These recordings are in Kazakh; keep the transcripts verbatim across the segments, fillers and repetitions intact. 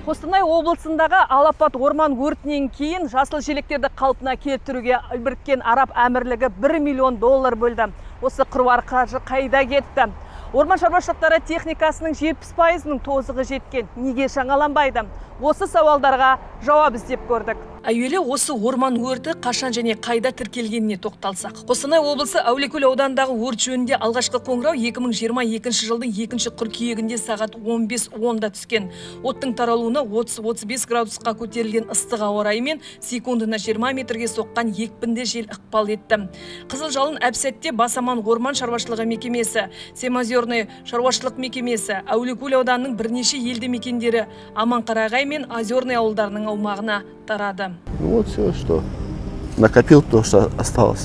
Қостанай облысындағы алапат орман өртінен кейін жасыл желектерді қалпына келтіруге Біріккен Араб Әмірлігі бір миллион доллар бөлді. Осы қыруар қаржы қайда кетті? Орман шаруашылықтары техникасының жетпіс пайызының тозығы жеткен. Неге шаңаланбайды? Осы сауалдарға жауап іздеп көрдік. Әуелі осы орман өрті қашан және қайда тіркелгеніне тоқталсақ. Қостанай облысы Әулиекөл ауданындағы өрт жөнінде алғашқы қоңырау екі мың жиырма екінші жылдың екінші қыркүйегінде сағат он бес онда түскен. Оттың таралуына отыз отыз бес градусқа көтерілген ыстық ауа райымен секундына жиырма метрге соққан екпінді жел ықпал етті. Қызыл жалын әп-сәтте Басаман орман шаруашылығы мекемесі, Семозерный шаруашылық мекемесі, Әулиекөл ауданының бірнеше елді мекендері, Аманқарағай мен Озерный ауылдарының аумағына тарады. Вот все, что накопил, то, что осталось.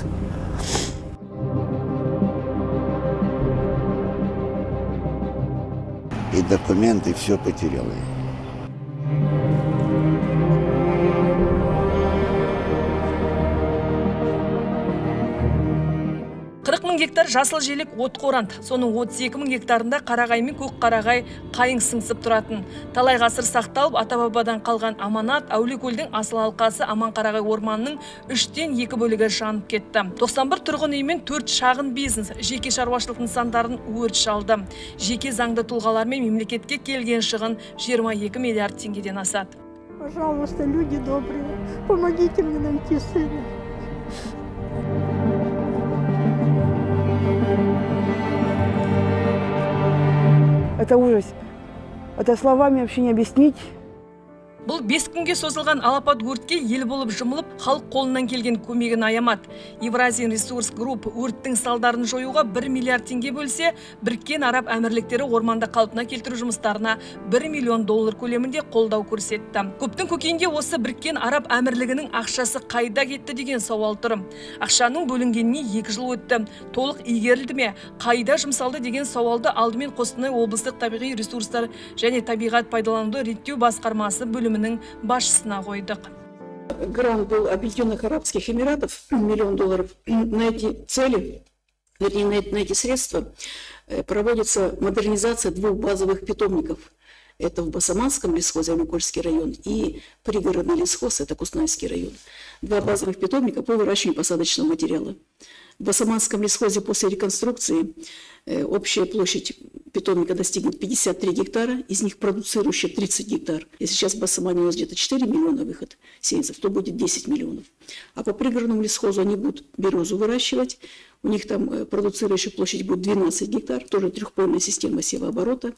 И документы все потерял. қырық мың гектар жасыл желек от қоранды. Соның отыз екі мың гектарында қарағай мен көк қарағай қайың сыңсып тұратын. Талай ғасыр сақталып, ата-бабадан қалған аманат Әулиекөлдің асыл алқасы Аманқарағай орманының үштен екі бөлігі жанып кетті. тоқсан бір тұрғын үй мен төрт шағын бизнес, жеке шаруашылық нысандарын өрт шалды. Жеке заңды тұлғалар мен мемлекетке келген шығын жиырма екі миллиард теңгеден асады. Пожалуйста, люди добрые, помогите мне найти сына. Это ужас. Это словами вообще не объяснить. Бұл бес күнге созылған алапат өртке ел болып жұмылып, халық қолынан келген көмегін аямат. Евразиан Ресурс Групп өрттің салдарын жоюға бір миллиард теңге бөлсе, Біріккен Араб Әмірліктері орманды қалпына келтіру жұмыстарына бір миллион доллар көлемінде қолдау көрсетті. Көптің көкейінде осы Біріккен Араб Әмірлігінің ақшасы қайда кетті деген сауал тұр. Ақшаның бөлінгеніне екі жыл өтті. Толық игерілді ме? Қайда жұмсалды деген сауалды алдымен Қостанай облыстық табиғи ресурстар және табиғат пайдалануды реттеу басқармасы бөлімі башысына қойдық. Грант был Объединенных Арабских Эмиратов, миллион долларов. На эти цели, вернее, на эти, на эти средства проводится модернизация двух базовых питомников. Это в Басаманском лесхозе, Әулиекольский район, и пригородный лесхоз, это Куснайский район. Два базовых питомника по выращиванию посадочного материала. В Басаманском лесхозе после реконструкции э, общая площадь питомника достигнет пятьдесят три гектара, из них продуцирующие тридцать гектар. Если сейчас в Басамане у нас где-то четыре миллиона выход сеянцев, то будет десять миллионов. А по пригородному лесхозу они будут березу выращивать. У них там э, продуцирующая площадь будет двенадцать гектар, тоже трехпольная система севооборота.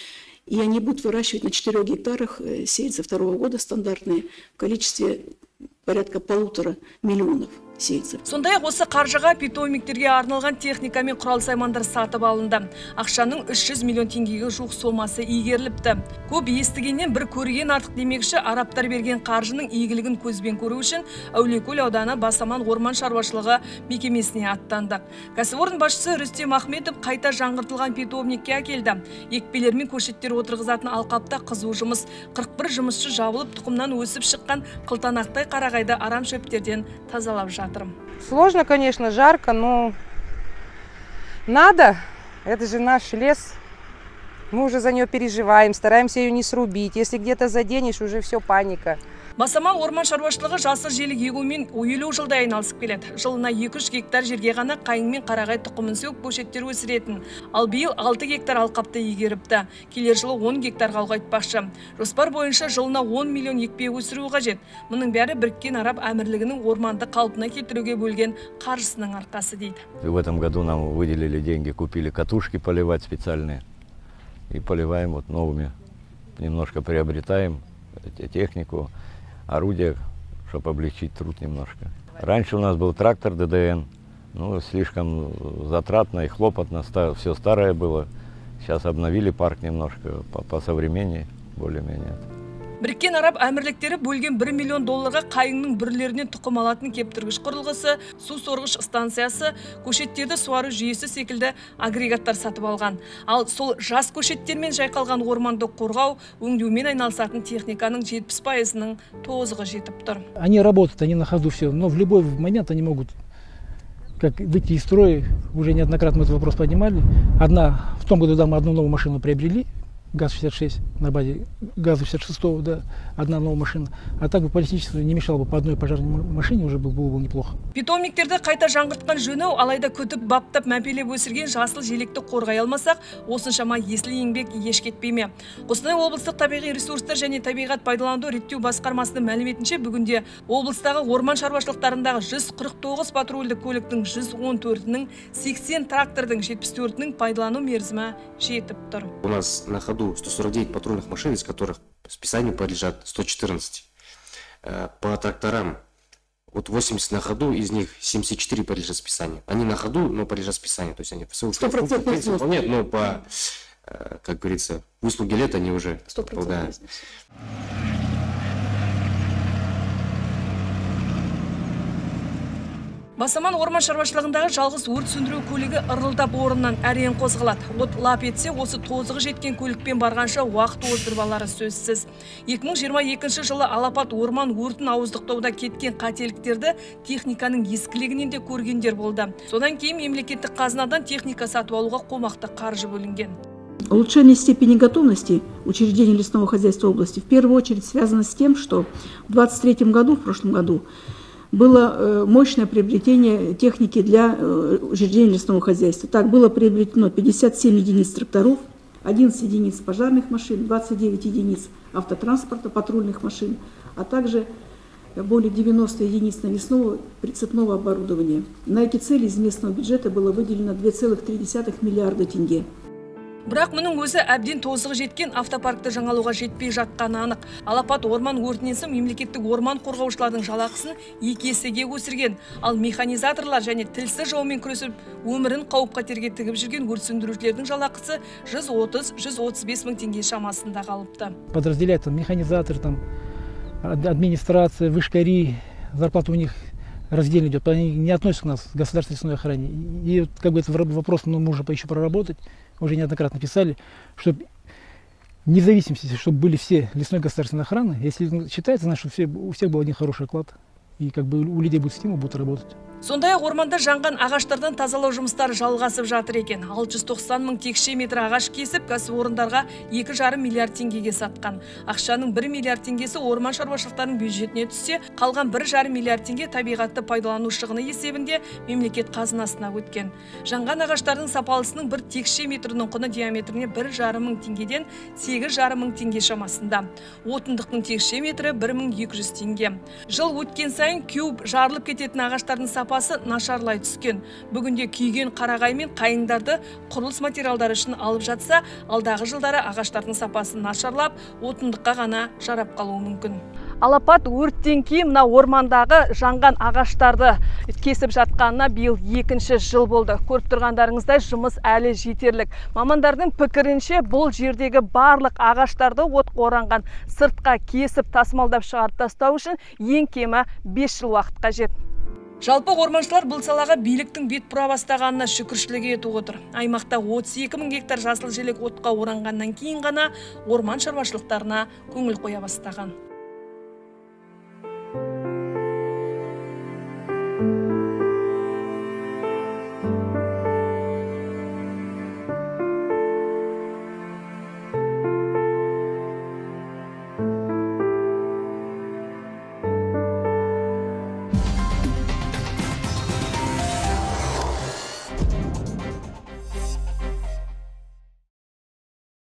И они будут выращивать на четырёх гектарах э, сеянцы второго года стандартные в количестве порядка полутора миллионов сеянцев. Сондай-ақ осы қаржыға питомниктерге арналған техника мен құрал саймандар сатып алынды. Ақшаның үш жүз миллион теңгеге жуық сомасы игеріліпті. Көп естігеннен бір көрген артық демекші, арабтар берген қаржының игілігін көзбен көру үшін Әулиекөл ауданы Басаман орман шаруашылығы мекемесіне аттандық. Кәсіпорын басшысы Рүстем Ахметов қайта жаңғыртылған питомникке әкелді. Екпелер мен көшеттер отырғызатын алқапта қызу жұмыс, қырық бір жұмысшы жабылып, тұқымнан өсіп шыққан қылтанақтай қарағайды арам шөптерден тазалап жатыр. Сложно, конечно, жарко, но надо. Это же наш лес. Мы уже за нее переживаем, стараемся ее не срубить. Если где-то заденешь, уже все паника. Басаман орман шаруашылығы жасыл желік егумен елу жылда айналысып келеді. Жылына екі жүз гектар жерге ғана қайың мен қарағай тұқымын сөгіп көшеттер өсіретін. Ал биыл алты гектар алқапты игеріпті. Келер жылы он гектарға ұлғайтпақшы. Жоспар бойынша жылына он миллион екпе өсіру қажет. Мұның бәрі Біріккен Араб Әмірлігінің орманды қалпына келтіруге бөлген қаржысының арқасы дейді. В этом году нам выделили деньги, купили катушки поливать специальные. И поливаем вот новыми. Немножко приобретаем технику, орудия, чтобы облегчить труд немножко. Раньше у нас был трактор Д Д Н, ну, слишком затратно и хлопотно, все старое было. Сейчас обновили парк немножко, по, по современнее, более-менее. Біріккен Араб Әмірліктері бөлген бір миллион долларға қайыңның бүрлерінен тұқым алатын кептіргіш құрылғысы, су сорғыш станциясы, көшеттерді суару жүйесі секілді агрегаттар сатып алған. Ал сол жас көшеттермен жайқалған орманды қорғау, өңдеумен айналысатын техниканың жетпіс пайызының тозығы жетіп тұр. Они работают, они на ходу все, но в любой момент они могут как выйти из строя. Уже неоднократно мы этот вопрос поднимали. Одна, в том году да, мы одну новую машину приобрели, ГАЗ шестьдесят шесть, на базе ГАЗа шестьдесят шестого, да, одна новая машина. А так бы политически не мешало бы по одной пожарной машине, уже было бы неплохо. Питомниктерді қайта жаңғыртқан жөнеу, алайда күтіп баптап мәпелеп өсірген жасыл желекті қорғай алмасақ, осыншама есіл еңбек еш кетпейме. Қостанай облыстық табиғи ресурстар және табиғат пайдалануды реттеу басқармасының мәліметінше, бүгінде облыстағы орман шаруашылықтарындағы жүз қырық тоғыз патрульдік көліктің жүз он төртінің, сексен трактордың жетпіс төртінің пайдалану мерзімі жетіп тұр. У нас на ходу сто сорок девять патрульных машин, из которых списанию подлежат сто четырнадцать. По тракторам вот восемьдесят на ходу, из них семьдесят четыре подлежат списанию. Они на ходу, но подлежат списанию. То есть они в свою функцию выполняют, но по, как говорится, выслуге лет они уже попадают. Басаман орман шаруашылығындағы жалғыз өрт сөндіру көлігі ырылдап орыннан әрең қозғалады. От лап етсе, осы тозығы жеткен көлікпен барғанша уақыт оздырбалары сөзсіз. екі мың жиырма екінші жылы алапат орман өртін ауыздықтауда кеткен қателіктерді техниканың ескілігінен де көргендер болды. Содан кейін мемлекеттік қазынадан техника сатып алуға қомақты қаржы бөлінген. Улучшение степени готовности учреждений лесного хозяйства области в первую очередь связано с тем, что в двадцать третьем году, в прошлом году, было мощное приобретение техники для учреждений лесного хозяйства. Так было приобретено пятьдесят семь единиц тракторов, одиннадцать единиц пожарных машин, двадцать девять единиц автотранспорта, патрульных машин, а также более девяноста единиц навесного прицепного оборудования. На эти цели из местного бюджета было выделено две целых три десятых миллиарда тенге. Бірақ мұның өзі әбден тозығы жеткен автопаркты жаңалуға жетпей жатқаны анық. Алапат орман өртінен соң мемлекеттік орман қорғаушылардың жалақысын екі есеге өсірген. Ал механизаторлар және тілсіз жаумен күресіп, өмірін қауіп-қатерге тігіп жүрген өрт сөндірушілердің жалақысы жүз отыз — жүз отыз бес мың теңге шамасында қалыпты. Подразделяется механизатор, там, администрация, вышкари, зарплата у них раздельно идет, они не относятся к нас, к государственной лесной охране. И как бы этот вопрос ну, нужно еще проработать, уже неоднократно писали, чтобы независимости, чтобы были все лесной государственной охраны. Если считается, значит, что все, у всех был один хороший оклад, и как бы у людей будет стимул, будут работать. Сондай-ақ орманда жанған ағаштардан тазалау жұмыстары жалғасып жатыр екен. алты жүз тоқсан мың текше метр ағаш кесіп, кәсіпорындарға екі жарым миллиард теңгеге сатқан. Ақшаның бір миллиард теңгесі орман шаруашылықтарының бюджетіне түссе, қалған бір жарым миллиард теңге табиғатты пайдалану шығыны есебінде мемлекет қазынасына өткен. Жанған ағаштардың сапалысының бір текше метрінің құны диаметріне бір жарым мың теңгеден сегіз жарым мың теңге шамасында. Отындықтың текше метрі бір мың екі жүз теңге. Жыл өткен сайын кеуіп жарылып кететін ағаштардың сапасы нашарлай түскен. Бүгінде күйген қарағай мен қайыңдарды құрылыс материалдары үшін алып жатса, алдағы жылдары ағаштардың сапасы нашарлап, отындыққа ғана жарап қалуы мүмкін. Алапат өрттен кейін мына ормандағы жанған ағаштарды кесіп жатқанына биыл екінші жыл болды. Көріп тұрғандарыңыздай жұмыс әлі жетерлік. Мамандардың пікірінше бұл жердегі барлық ағаштарды отқа оранған сыртқа кесіп тасымалдап шығарып тастау үшін ең кемі бес жыл уақыт қажет. Жалпы орманшылар бұл салаға биліктің бет бұра бастағанына шүкіршілік етіп отыр. Аймақта отыз екі мың гектар жасыл желек отқа оранғаннан кейін ғана орман шаруашылықтарына көңіл қоя бастаған.